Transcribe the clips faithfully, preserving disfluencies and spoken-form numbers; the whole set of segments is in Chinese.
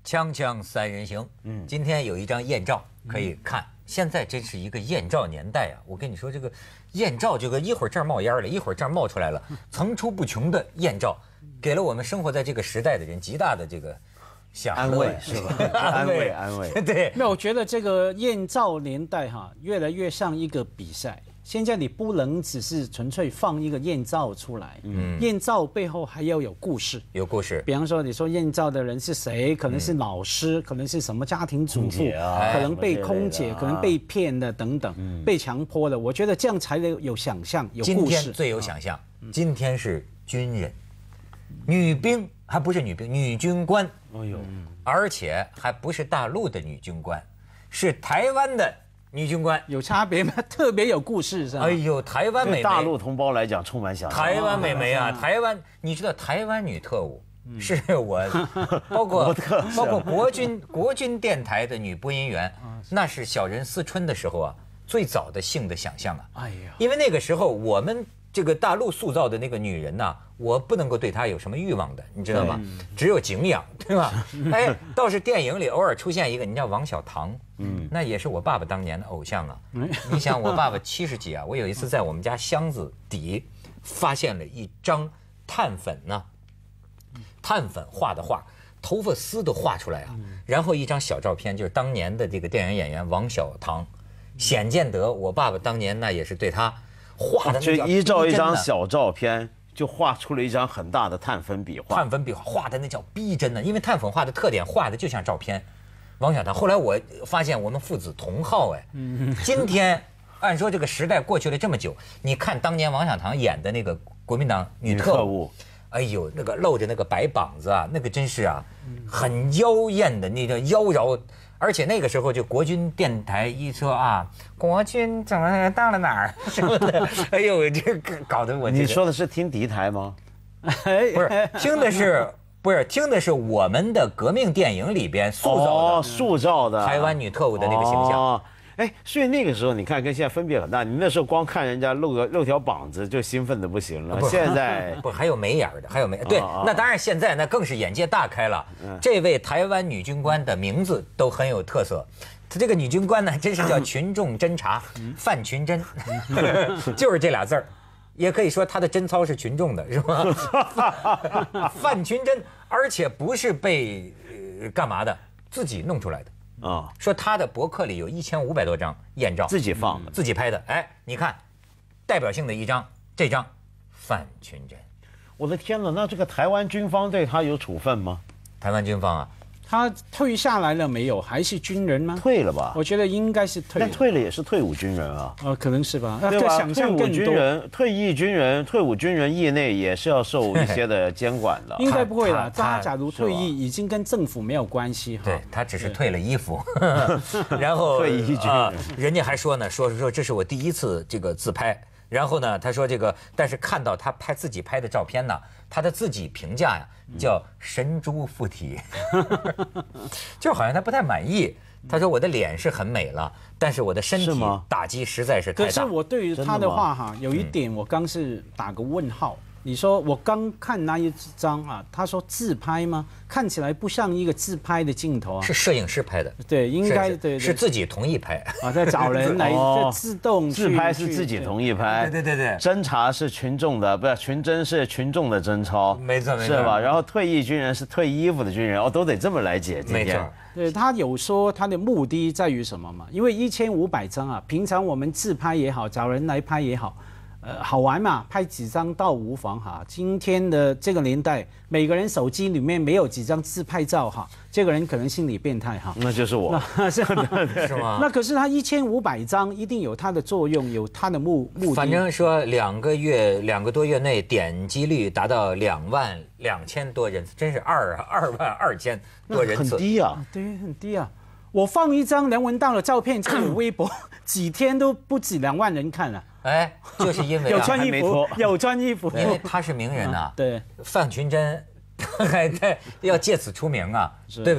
锵锵三人行，嗯，今天有一张艳照可以看。嗯、现在真是一个艳照年代啊！我跟你说，这个艳照，这个一会儿这儿冒烟了，一会儿这儿冒出来了，层出不穷的艳照，给了我们生活在这个时代的人极大的这个享安慰，是吧？安慰，安慰。 对， 那我觉得这个艳照年代哈，越来越像一个比赛。现在你不能只是纯粹放一个艳照出来，嗯，艳照背后还要有故事， 有故事。 比方说，你说艳照的人是谁？可能是老师，嗯、可能是什么家庭主妇， 啊、 可能被空姐，可能被骗的等等，嗯、被强迫的。我觉得这样才有有想象，有故事。 今天最有想象，嗯、今天是军人，女兵还不是女兵，女军官。哎呦，而且还不是大陆的女军官，是台湾的。女军官有差别吗？特别有故事是吧？ 哎呦，台湾美眉， 对大陆同胞来讲充满想象。 台湾美眉啊，台湾，你知道台湾女特务是我，包括包括国军国军电台的女播音员，那是小人思春的时候啊，最早的性的想象啊。哎呀，因为那个时候我们这个大陆塑造的那个女人呐，我不能够对她有什么欲望的，你知道吗？只有敬仰，对吧？哎，倒是电影里偶尔出现一个，你叫王小棠。嗯，那也是我爸爸当年的偶像啊。你想，我爸爸七十几啊，我有一次在我们家箱子底发现了一张碳粉呢，碳粉画的画，头发丝都画出来啊。然后一张小照片，就是当年的这个电影演员王小棠，显见得我爸爸当年那也是对他画的， 就依照一张小照片。就画出了一张很大的碳粉笔画， 碳粉笔画画的那叫逼真的，因为碳粉画的特点画的就像照片。王小棠，后来我发现我们父子同号哎，今天按说这个时代过去了这么久，你看当年王小棠演的那个国民党女特务，哎呦，那个露着那个白膀子啊，那个真是啊，很妖艳的那个妖娆。而且那个时候就国军电台一说啊，国军怎么到了哪儿什么的，哎呦，这个搞得我。 你说的是听敌台吗？ 不是，听的是不是听的是我们的革命电影里边塑造的、 哦、塑造的台湾女特务的那个形象。 哦哎，所以那个时候你看跟现在分别很大。你那时候光看人家露个露条膀子就兴奋的不行了，现在不还有眉眼的，还有眉对，那当然现在那更是眼界大开了。这位台湾女军官的名字都很有特色，她这个女军官呢，真是叫群众侦察范群珍，就是这俩字儿，也可以说她的贞操是群众的，是吧？范群珍，而且不是被、呃、干嘛的，自己弄出来的。啊、哦，说他的博客里有一千五百多张艳照， 自己放的， 自己拍的。哎，你看，代表性的一张，这张范群珍。 我的天哪，那这个台湾军方对他有处分吗？ 台湾军方啊， 他退下来了没有？还是军人吗？ 退了吧？ 我觉得应该是退了。 但退了也是退伍军人啊。 呃，可能是吧。 对吧？ 想象更多。 退伍军人、退役军人、退伍军人业内也是要受一些的监管的。 应该不会啦，他假如退役，已经跟政府没有关系哈。 对他只是退了衣服，然后退役军人、呃， 人家还说呢，说说这是我第一次这个自拍。然后呢，他说这个，但是看到他拍自己拍的照片呢，他的自己评价呀叫神猪附体，就好像他不太满意。他说我的脸是很美了，但是我的身体打击实在是太大。 可是我对于他的话哈，有一点我刚是打个问号。你说我刚看那一张啊，他说自拍吗？看起来不像一个自拍的镜头啊。 是摄影师拍的。 对，应该对对。 是自己同意拍啊，在找人来就自动自拍是自己同意拍。 对对对对。 侦查是群众的，不是群侦是群众的侦操。 没错没错。 是吧？然后退役军人是退衣服的军人，哦，都得这么来解。 没错。 对他有说他的目的在于什么嘛？因为一千五百张啊，平常我们自拍也好，找人来拍也好。呃，好玩嘛，拍几张倒无妨哈。今天的这个年代，每个人手机里面没有几张自拍照哈，这个人可能心理变态哈。 那就是我， 是是吗？ 那可是他一千五百张，一定有它的作用，有它的目目的。 反正说两个月、两个多月内点击率达到两万两千多人次，真是二二万二千多人次， 很低啊， 对，很低啊。我放一张梁文道的照片在微博，几天都不止两万人看了。 哎，就是因为、 啊、有穿衣服，有穿衣服， 因为他是名人啊。 对， 范群珍，还在要借此出名啊，对不对？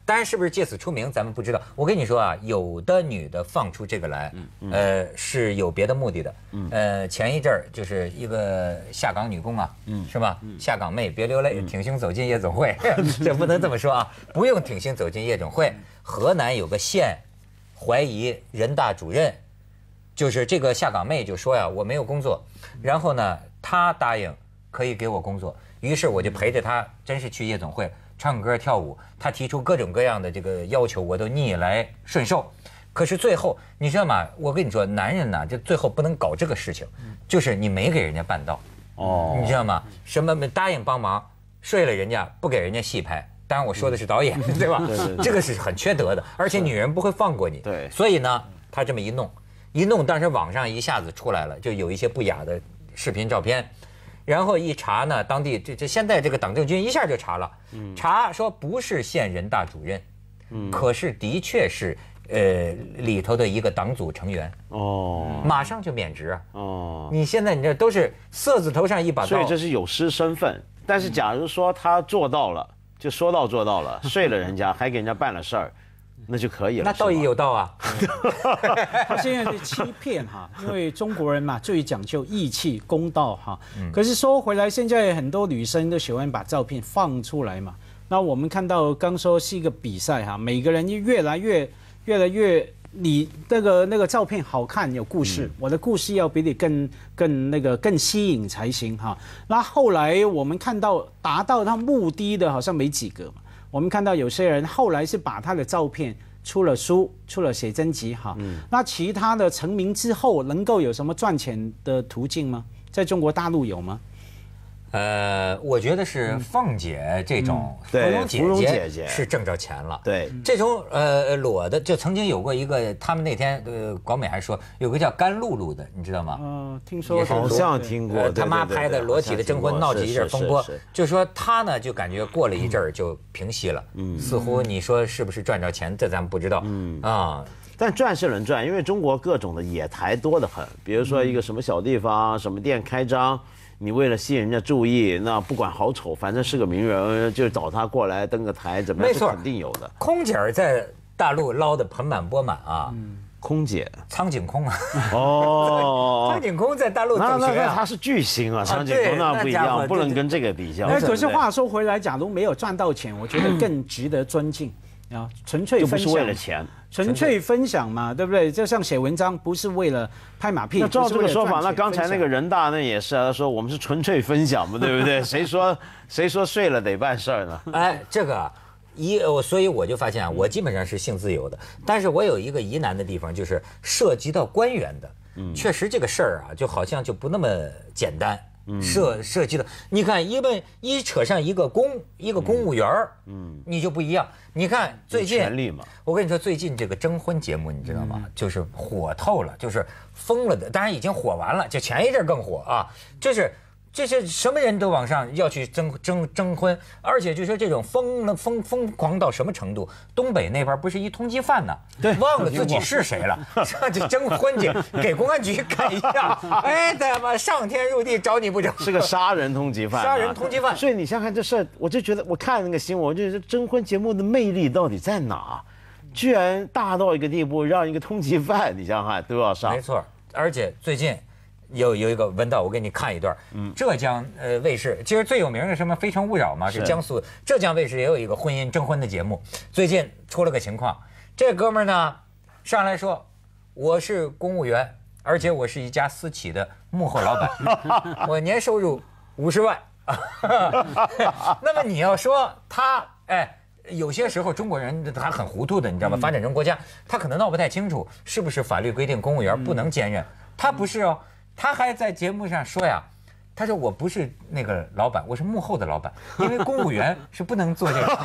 当然是不是借此出名咱们不知道。我跟你说啊，有的女的放出这个来，呃，是有别的目的的。呃，前一阵儿就是一个下岗女工啊，是吧？下岗妹别流泪，挺胸走进夜总会，这不能这么说啊，不用挺胸走进夜总会。河南有个县怀疑人大主任，就是这个下岗妹就说呀，我没有工作，然后呢，她答应可以给我工作，于是我就陪着她，真是去夜总会。唱歌跳舞，他提出各种各样的这个要求，我都逆来顺受。可是最后，你知道吗？我跟你说，男人呢，这最后不能搞这个事情，就是你没给人家办到，哦，你知道吗？什么答应帮忙，睡了人家，不给人家戏拍。当然我说的是导演，对吧？对对对，这个是很缺德的，而且女人不会放过你。对，所以呢，他这么一弄，一弄，当时网上一下子出来了，就有一些不雅的视频照片。然后一查呢，当地这这现在这个党政军一下就查了，查说不是县人大主任，可是的确是呃里头的一个党组成员哦，马上就免职啊哦，你现在你这都是色字头上一把刀， 所以这是有失身份。但是假如说他做到了，就说到做到了，睡了人家还给人家办了事儿。那就可以了， 那道义有道啊。 他现在是欺骗哈，因为中国人嘛最讲究义气公道哈。可是说回来，现在很多女生都喜欢把照片放出来嘛。那我们看到刚说是一个比赛哈，每个人越来越越来越你那个那个照片好看有故事，我的故事要比你更更那个更吸引才行哈。那后来我们看到达到他目的的好像没几个嘛。我们看到有些人后来是把他的照片出了书，出了写真集哈。嗯、那其他的成名之后，能够有什么赚钱的途径吗？在中国大陆有吗？ 呃，我觉得是凤姐这种芙蓉姐姐是挣着钱了。 对， 这种呃裸的，就曾经有过一个，他们那天呃广美还说有个叫甘露露的，你知道吗？ 嗯，听说好像听过。 他妈拍的裸体的征婚闹起一阵风波，就说他呢就感觉过了一阵儿就平息了。嗯，似乎你说是不是赚着钱，这咱们不知道。嗯啊。 但赚是能赚，因为中国各种的野台多得很。比如说一个什么小地方、什么店开张。你为了吸引人家注意，那不管好丑，反正是个名人，就找他过来登个台，怎么样？ 没错， 肯定有的。 空姐在大陆捞得盆满钵满啊！嗯， 空姐， 苍井空啊！ 哦， 苍井空在大陆走学啊！ 那那他是巨星啊，苍井空那不一样，不能跟这个比较。 哎，可是话说回来，假如没有赚到钱，我觉得更值得尊敬啊！纯粹分享， 就不是为了钱。 纯粹分享嘛，对不对？就像写文章，不是为了拍马屁。 那照这个说法，那刚才那个人大那也是啊，他说我们是纯粹分享嘛，对不对？谁说谁说睡了得办事儿呢？ 哎，这个一，所以我就发现啊，我基本上是性自由的，但是我有一个疑难的地方，就是涉及到官员的，嗯，确实这个事儿啊，就好像就不那么简单。涉涉及的，你看，一问一扯上一个公一个公务员儿，嗯，你就不一样。你看最近， 权力嘛， 我跟你说，最近这个征婚节目，你知道吗？就是火透了，就是疯了的。当然已经火完了，就前一阵更火啊，就是。这是什么人都往上要去征征征婚，而且就说这种疯了疯疯狂到什么程度？东北那边不是一通缉犯呢，对，忘了自己是谁了，上去征婚去，给公安局看一下，哎，他妈上天入地找你不成？ 是个杀人通缉犯， 杀人通缉犯。 所以你想想看这事儿，我就觉得我看那个新闻，我就觉得征婚节目的魅力到底在哪？居然大到一个地步，让一个通缉犯，你想想看都要上。 没错，而且最近。有有一个文道，我给你看一段。嗯，浙江呃卫视，其实最有名的什么《非诚勿扰》嘛，是江苏浙江卫视也有一个婚姻征婚的节目。最近出了个情况，这哥们儿呢上来说，我是公务员，而且我是一家私企的幕后老板，我年收入五十万。那么你要说他，哎，有些时候中国人他很糊涂的，你知道吗？发展中国家他可能闹不太清楚，是不是法律规定公务员不能兼任？他不是哦。他还在节目上说呀，他说我不是那个老板，我是幕后的老板，因为公务员是不能做这个。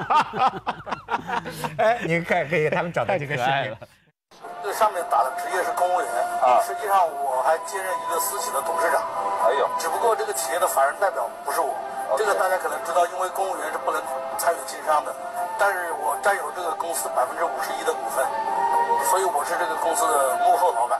哎，你看，可以给他们找到这个视频。 这上面打的职业是公务员啊，实际上我还兼任一个私企的董事长。哎呦，只不过这个企业的法人代表不是我，这个大家可能知道，因为公务员是不能参与经商的，但是我占有这个公司百分之五十一的股份，所以我是这个公司的幕后老板。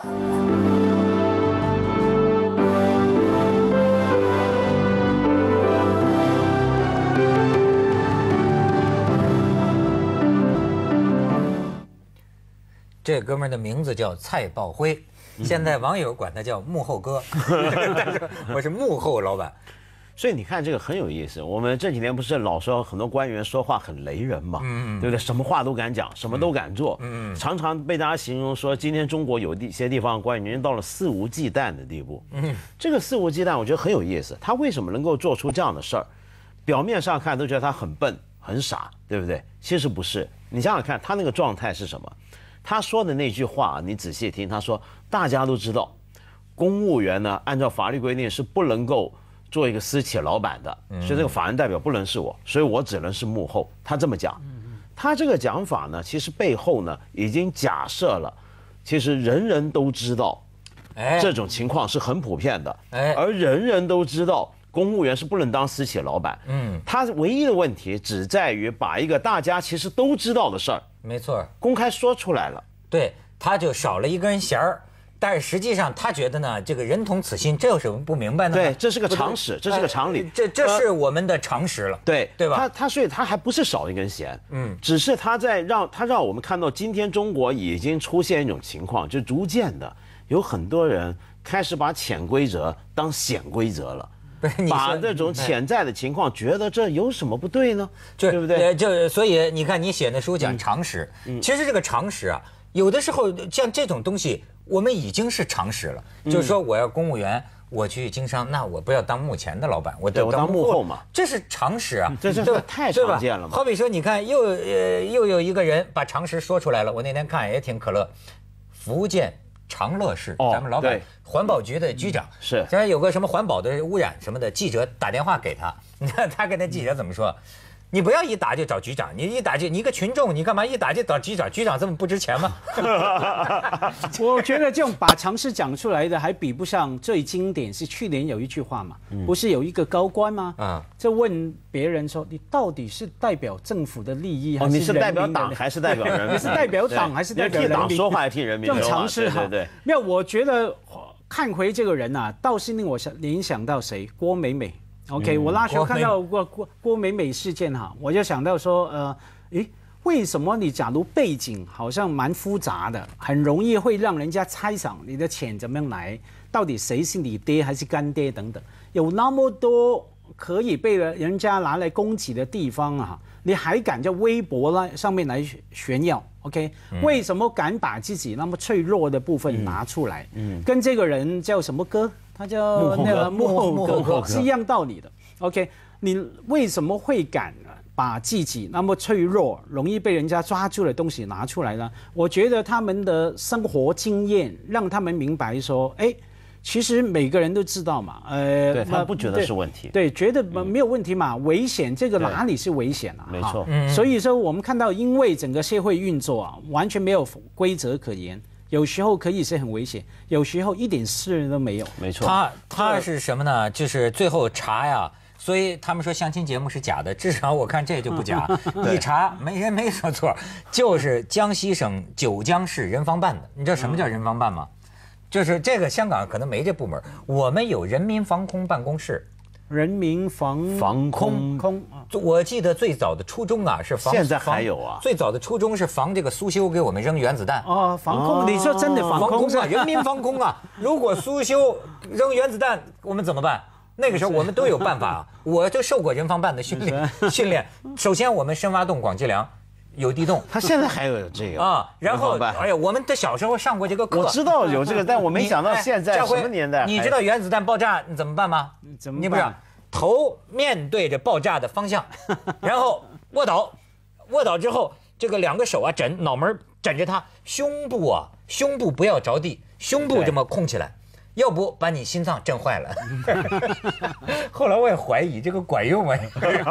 这哥们儿的名字叫蔡报辉，现在网友管他叫幕后哥，但是我是幕后老板。 所以你看这个很有意思。我们这几年不是老说很多官员说话很雷人嘛，嗯，对不对？什么话都敢讲，什么都敢做，嗯，常常被大家形容说，今天中国有一些地方官员已经到了肆无忌惮的地步。嗯，这个肆无忌惮我觉得很有意思。他为什么能够做出这样的事儿？表面上看都觉得他很笨很傻，对不对？其实不是。你想想看，他那个状态是什么？他说的那句话，你仔细听，他说大家都知道，公务员呢按照法律规定是不能够做一个私企老板的，所以这个法人代表不能是我，所以我只能是幕后。他这么讲，他这个讲法呢，其实背后呢已经假设了，其实人人都知道，这种情况是很普遍的，而人人都知道公务员是不能当私企老板。嗯，他唯一的问题只在于把一个大家其实都知道的事儿， 没错， 公开说出来了。 对，他就少了一根弦儿。但是实际上，他觉得呢，这个人同此心，这有什么不明白呢？ 对，这是个常识，这是个常理， 这这是我们的常识了， 对对吧？ 他他所以他还不是少一根弦，嗯，只是他在让他让我们看到，今天中国已经出现一种情况，就逐渐的有很多人开始把潜规则当显规则了。把这种潜在的情况，觉得这有什么不对呢？对不对？ 就所以你看，你写那书讲常识，其实这个常识啊，有的时候像这种东西，我们已经是常识了。就是说，我要公务员，我去经商，那我不要当幕前的老板，我对我当幕后嘛， 这是常识啊， 这是太常见了嘛。 好比说，你看，又呃又有一个人把常识说出来了，我那天看也挺可乐，福建长乐市，咱们老板环保局的局长是， 现在有个什么环保的污染什么的，记者打电话给他，你看他跟那记者怎么说？你不要一打就找局长，你一打就你一个群众，你干嘛一打就找局长？局长这么不值钱吗？ 我觉得这种把常识讲出来的，还比不上最经典是去年有一句话嘛，嗯、不是有一个高官吗？啊，就问别人说，你到底是代表政府的利益，还是人民的？哦， 你是代表党还是代表人民？ 你是代表党还是代表人民？ 替党说话还是替人民说话？ 这种常识哈，对对。没有，我觉得看回这个人啊，倒是令我想联想到谁？郭美美。OK，、嗯、我那时候看到郭郭郭美美事件哈，我就想到说，呃，诶，为什么你假如背景好像蛮复杂的，很容易会让人家猜想你的钱怎么样来，到底谁是你爹还是干爹等等，有那么多可以被人家拿来攻击的地方啊，你还敢在微博来上面来炫耀 ？OK，、嗯、为什么敢把自己那么脆弱的部分拿出来？嗯，嗯跟这个人叫什么哥？他叫那个幕后哥是一样道理的。OK， 你为什么会敢把自己那么脆弱、容易被人家抓住的东西拿出来呢？我觉得他们的生活经验让他们明白说，哎，其实每个人都知道嘛。呃， 对他不觉得是问题， 对，觉得没有问题嘛。嗯、危险这个哪里是危险啊？ 没错。 所以说我们看到，因为整个社会运作啊，完全没有规则可言。有时候可以是很危险，有时候一点事都没有。 没错， 他他是什么呢？就是最后查呀，所以他们说相亲节目是假的，至少我看这就不假。一查没人没说错，就是江西省九江市人防办的。你知道什么叫人防办吗？就是这个香港可能没这部门，我们有人民防空办公室。 人民防防空空， 我记得最早的初衷啊是防， 现在还有啊。 最早的初衷是防这个苏修给我们扔原子弹。 哦，防空，你说真的防空啊？人民防空啊！如果苏修扔原子弹，我们怎么办？那个时候我们都有办法啊。我就受过人防办的训练训练。首先我们深挖洞广积粮。有地洞， 他现在还有这个啊。然后，哎呀，我们的小时候上过这个课， 我知道有这个，但我没想到现在什么年代。 你知道原子弹爆炸你怎么办吗？ 怎么办？ 你不知道，头面对着爆炸的方向，然后卧倒，卧倒之后，这个两个手啊枕脑门枕着它，胸部啊胸部不要着地，胸部这么空起来。要不把你心脏震坏了。后来我也怀疑这个管用吗？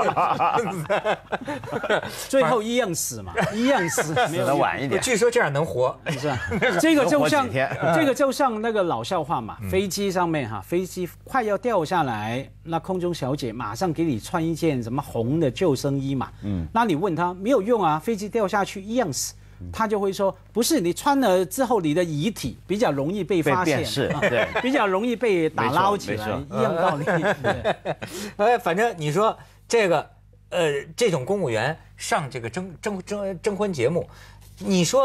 最后一样死嘛，一样死， 死得晚一点。 据说这样能活， 是吧？这个就像这个就像那个老笑话嘛，飞机上面哈，飞机快要掉下来，那空中小姐马上给你穿一件什么红的救生衣嘛，嗯，那你问他没有用啊，飞机掉下去一样死。他就会说，不是你穿了之后，你的遗体比较容易被发现， 是，对， 比较容易被打捞起来，一样道理。 哎，反正你说这个，呃，这种公务员上这个征征征征婚节目，你说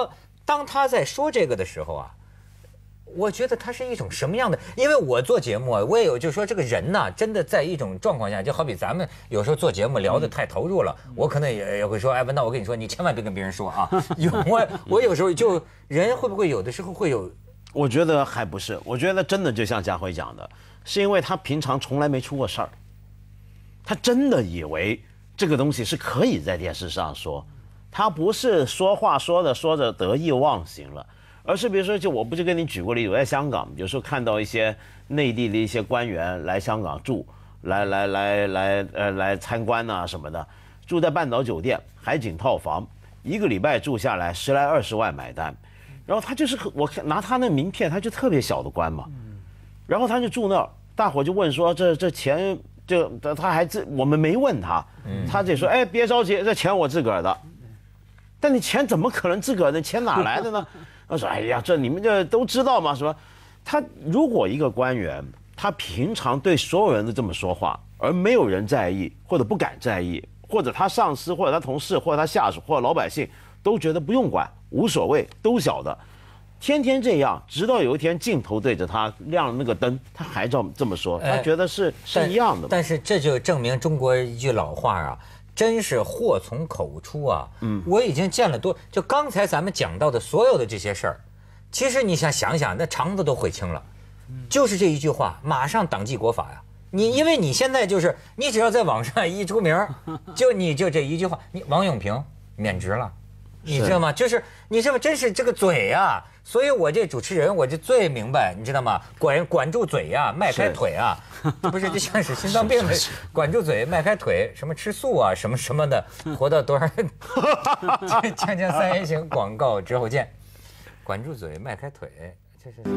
当他在说这个的时候啊，我觉得他是一种什么样的？因为我做节目啊，我也有就说这个人呐、啊，真的在一种状况下，就好比咱们有时候做节目聊得太投入了，嗯、我可能也也会说，哎，文道，我跟你说，你千万别跟别人说啊。有我我有时候就人会不会有的时候会有？ 我觉得还不是，我觉得真的就像家辉讲的，是因为他平常从来没出过事儿，他真的以为这个东西是可以在电视上说，他不是说话说着说着得意忘形了。而是比如说，就我不就跟你举过例子，我在香港有时候看到一些内地的一些官员来香港住，来来来来呃来参观啊什么的，住在半岛酒店海景套房，一个礼拜住下来十来二十万买单，然后他就是我看拿他那名片，他就特别小的官嘛，然后他就住那儿，大伙就问说这这钱就他还自我们没问他，他就说哎别着急，这钱我自个儿的，但你钱怎么可能自个儿的？钱哪来的呢？他说：“哎呀，这你们这都知道吗？说，他如果一个官员，他平常对所有人都这么说话，而没有人在意，或者不敢在意，或者他上司，或者他同事，或者他下属，或者老百姓都觉得不用管，无所谓，都晓得，天天这样，直到有一天镜头对着他亮了那个灯，他还这么这么说，他觉得是、哎、是一样的。 但是这就证明中国一句老话啊。”真是祸从口出啊！嗯，我已经见了多，就刚才咱们讲到的所有的这些事儿，其实你想想想，那肠子都悔青了，就是这一句话，马上党纪国法呀！你因为你现在就是，你只要在网上一出名，就你就这一句话，你王永平免职了，你知道吗？就是你知道吗？真是这个嘴呀！所以我这主持人我就最明白，你知道吗？管管住嘴呀，迈开腿啊，这不是就像是心脏病的，管住嘴，迈开腿，什么吃素啊，什么什么的，活到多少？锵锵三人行广告之后见，管住嘴，迈开腿，这是。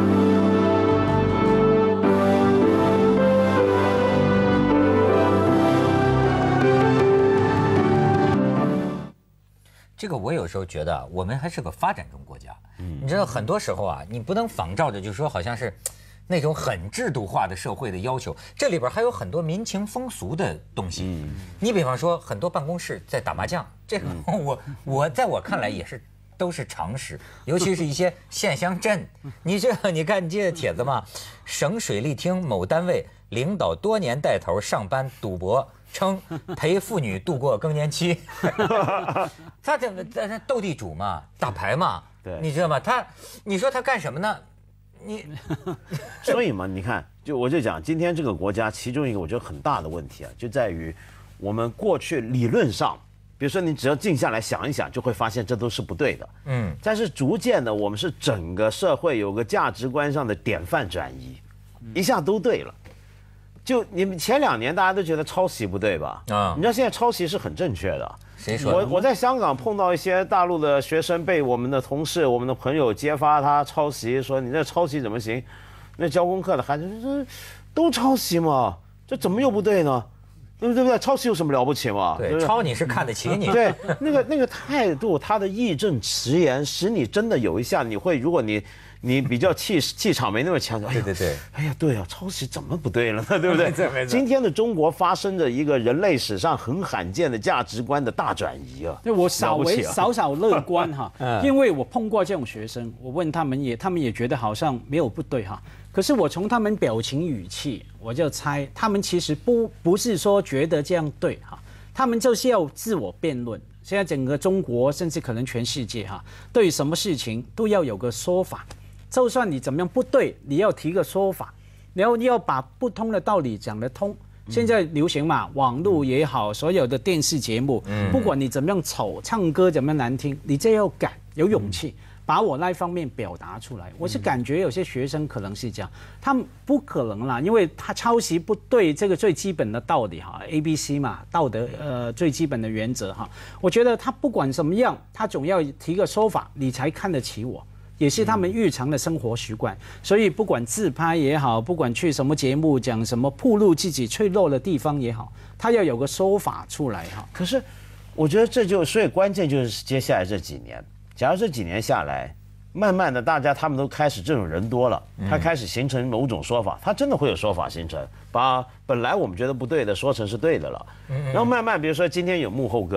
这个我有时候觉得我们还是个发展中国家，你知道很多时候啊，你不能仿照着就说好像是那种很制度化的社会的要求，这里边还有很多民情风俗的东西。你比方说很多办公室在打麻将，这个我我在我看来也是都是常识，尤其是一些县乡镇。你这你看你这帖子嘛，省水利厅某单位领导多年带头上班赌博。称陪妇女度过更年期，他怎么在那斗地主嘛，打牌嘛，对，你知道吗？他，你说他干什么呢？你， 所以嘛，你看，就我就讲，今天这个国家其中一个我觉得很大的问题啊，就在于我们过去理论上，比如说你只要静下来想一想，就会发现这都是不对的，嗯，但是逐渐的，我们是整个社会有个价值观上的典范转移，一下都对了。就你们前两年大家都觉得抄袭不对吧？啊，你知道现在抄袭是很正确的。 谁说？ 我我在香港碰到一些大陆的学生，被我们的同事、我们的朋友揭发他抄袭，说你这抄袭怎么行？那教功课的孩子说，都抄袭嘛，这怎么又不对呢？对不对？对不对？抄袭有什么了不起嘛？ 对，抄你是看得起你。 对，那个那个态度，他的义正辞严，使你真的有一下，你会，如果你。你比较气气场没那么强，哎、 对对对， 哎呀，对啊，抄袭怎么不对了呢？对不对？今天的中国发生着一个人类史上很罕见的价值观的大转移啊！ 对，我稍微少少乐观哈，因为我碰过这种学生，我问他们也，他们也觉得好像没有不对哈。可是我从他们表情语气，我就猜他们其实不不是说觉得这样对哈，他们就是要自我辩论。现在整个中国甚至可能全世界哈，对于什么事情都要有个说法。就算你怎么样不对，你要提个说法，然后你要把不通的道理讲得通。现在流行嘛，网络也好，所有的电视节目，不管你怎么样丑，唱歌怎么样难听，你这要敢有勇气，把我那一方面表达出来。我是感觉有些学生可能是这样，他们不可能啦，因为他抄袭不对这个最基本的道理哈 ，A B C 嘛，道德呃最基本的原则哈。我觉得他不管怎么样，他总要提个说法，你才看得起我。也是他们日常的生活习惯，所以不管自拍也好，不管去什么节目讲什么暴露自己脆弱的地方也好，他要有个说法出来哈。 可是，我觉得这就所以关键就是接下来这几年，假如这几年下来，慢慢的大家他们都开始这种人多了，他开始形成某种说法，他真的会有说法形成，把本来我们觉得不对的说成是对的了。然后慢慢，比如说今天有幕后歌。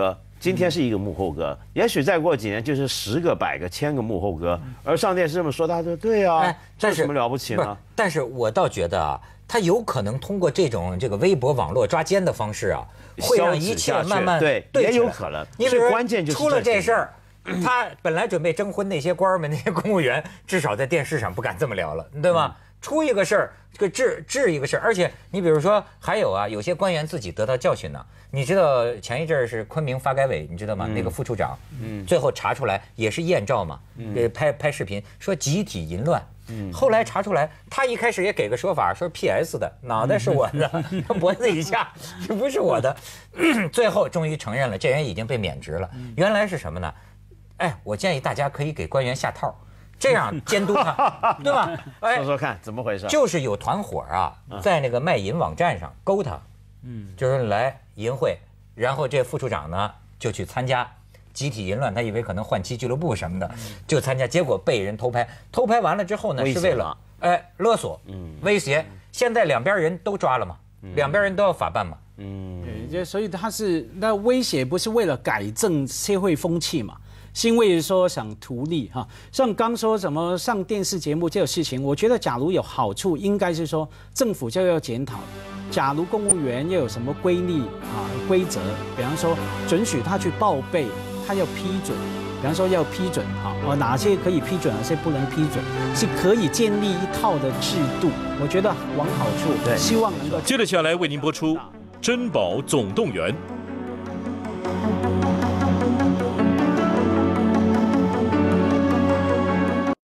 今天是一个幕后哥，也许再过几年就是十个、百个、千个幕后哥，而上电视这么说，大家就对啊，哎、这有什么了不起呢？ 但是我倒觉得啊，他有可能通过这种这个微博网络抓奸的方式啊，会让一切慢慢对，也有可能。 你比如关键就是出了这事儿。他本来准备征婚那些官儿们、那些公务员，至少在电视上不敢这么聊了，对吗？嗯、出一个事儿，这个治治一个事儿，而且你比如说还有啊，有些官员自己得到教训呢。你知道前一阵儿是昆明发改委，你知道吗？嗯、那个副处长，嗯，最后查出来也是验照嘛，嗯，拍拍视频说集体淫乱。嗯，后来查出来，他一开始也给个说法，说 P S 的，脑袋是我的，脖子以下是不是我的？最后终于承认了，这人已经被免职了。原来是什么呢？哎，我建议大家可以给官员下套，这样监督他，对吧？哎， 说说看怎么回事？ 就是有团伙啊，在那个卖淫网站上勾他，嗯，就是来淫秽，然后这副处长呢就去参加集体淫乱，他以为可能换妻俱乐部什么的，就参加，结果被人偷拍，偷拍完了之后呢，是为了哎勒索，嗯，威胁。现在两边人都抓了嘛，两边人都要法办嘛， 嗯，对，所以他是那威胁不是为了改正社会风气嘛？是因为说想图利哈，像刚说什么上电视节目这种事情，我觉得假如有好处，应该是说政府就要检讨，假如公务员要有什么规律啊规则，比方说准许他去报备，他要批准，比方说要批准哈，哦哪些可以批准，哪些不能批准，是可以建立一套的制度，我觉得往好处，希望能够。 接着下来为您播出《珍宝总动员》。